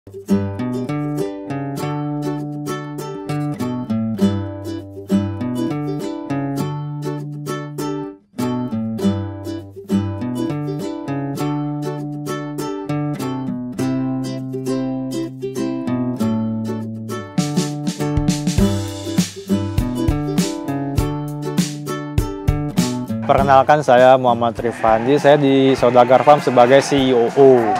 Perkenalkan, saya Muhammad Rifandi, saya di Saudagar Farm sebagai CEO.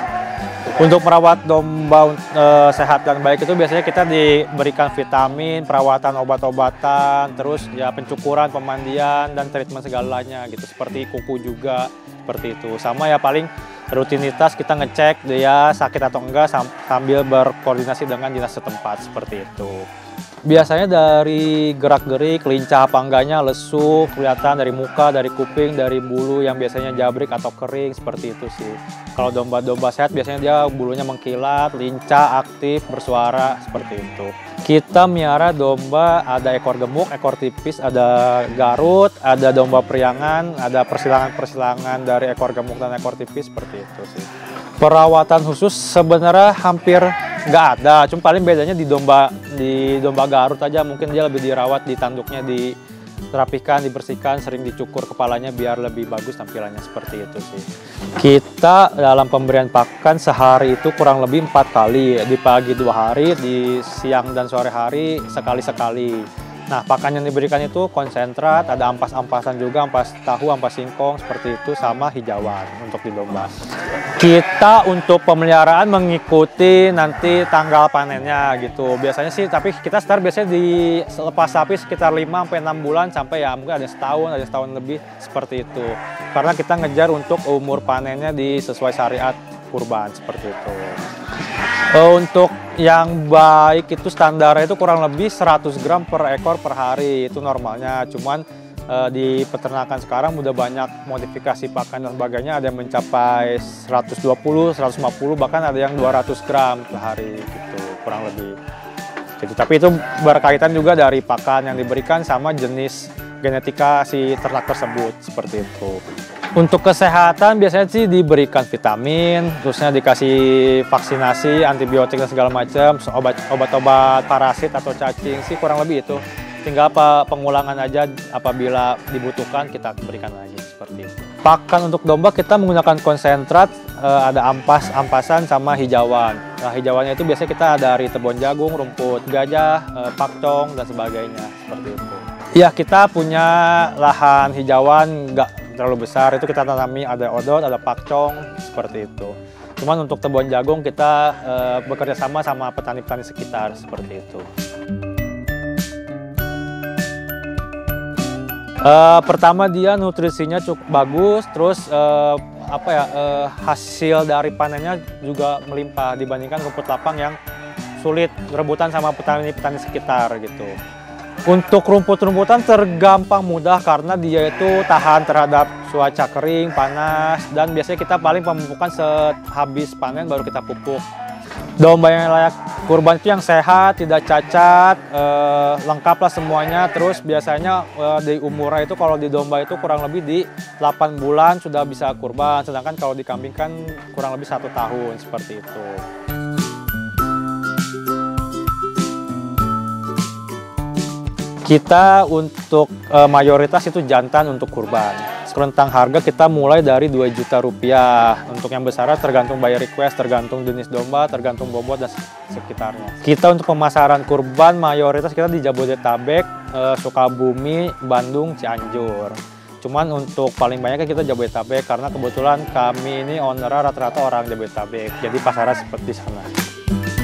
Untuk merawat domba sehat dan baik itu biasanya kita diberikan vitamin, perawatan obat-obatan, terus ya pencukuran, pemandian, dan treatment segalanya gitu. Seperti kuku juga, seperti itu. Sama ya paling rutinitas kita ngecek dia sakit atau enggak sambil berkoordinasi dengan dinas setempat, seperti itu. Biasanya dari gerak-gerik, lincah apa enggaknya, lesu, kelihatan dari muka, dari kuping, dari bulu yang biasanya jabrik atau kering, seperti itu sih. Kalau domba-domba sehat biasanya dia bulunya mengkilat, lincah, aktif, bersuara, seperti itu. Kita miara domba ada ekor gemuk, ekor tipis, ada garut, ada domba priangan, ada persilangan-persilangan dari ekor gemuk dan ekor tipis, seperti itu sih. Perawatan khusus sebenarnya hampir nggak ada, cuma paling bedanya di domba garut aja mungkin dia lebih dirawat, di tanduknya dirapikan, dibersihkan, sering dicukur kepalanya biar lebih bagus tampilannya, seperti itu sih. Kita dalam pemberian pakan sehari itu kurang lebih 4 kali, di pagi 2 hari, di siang dan sore hari sekali-sekali. Nah, pakan yang diberikan itu konsentrat, ada ampas-ampasan juga, ampas tahu, ampas singkong, seperti itu, sama hijauan untuk di domba. Kita untuk pemeliharaan mengikuti nanti tanggal panennya gitu. Biasanya sih, tapi kita start biasanya di lepas sapi sekitar 5-6 bulan sampai ya mungkin ada setahun lebih, seperti itu. Karena kita ngejar untuk umur panennya sesuai syariat kurban, seperti itu. Untuk yang baik itu standarnya itu kurang lebih 100 gram per ekor per hari, itu normalnya. Cuman di peternakan sekarang udah banyak modifikasi pakan dan sebagainya, ada yang mencapai 120, 150, bahkan ada yang 200 gram per hari gitu, kurang lebih. Gitu. Tapi itu berkaitan juga dari pakan yang diberikan sama jenis genetika si ternak tersebut, seperti itu. Untuk kesehatan biasanya sih diberikan vitamin, terusnya dikasih vaksinasi, antibiotik dan segala macam, obat-obat parasit atau cacing sih kurang lebih itu. Tinggal pengulangan aja apabila dibutuhkan kita berikan lagi, seperti itu. Pakan untuk domba kita menggunakan konsentrat, ada ampasan sama hijauan. Nah, hijauannya itu biasanya kita dari tebon jagung, rumput gajah, pakcong dan sebagainya, seperti itu. Ya, kita punya lahan hijauan nggak terlalu besar, itu kita tanami ada odot, ada pakcong, seperti itu. Cuman untuk tebon jagung kita bekerja sama petani-petani sekitar, seperti itu. Pertama dia nutrisinya cukup bagus, terus hasil dari panennya juga melimpah dibandingkan rumput lapang yang sulit rebutan sama petani-petani sekitar gitu. Untuk rumput-rumputan tergampang mudah karena dia itu tahan terhadap cuaca kering, panas, dan biasanya kita paling pemupukan sehabis panen baru kita pupuk. Domba yang layak kurban itu yang sehat, tidak cacat, lengkap lah semuanya. Terus biasanya di umurnya itu kalau di domba itu kurang lebih di 8 bulan sudah bisa kurban, sedangkan kalau di kambing kan kurang lebih 1 tahun, seperti itu. Kita untuk mayoritas itu jantan untuk kurban. Rentang harga kita mulai dari 2 juta rupiah. Untuk yang besar tergantung buyer request, tergantung jenis domba, tergantung bobot dan sekitarnya. Kita untuk pemasaran kurban mayoritas kita di Jabodetabek, Sukabumi, Bandung, Cianjur. Cuman untuk paling banyaknya kita Jabodetabek karena kebetulan kami ini owner rata-rata orang Jabodetabek. Jadi pasarnya seperti sana.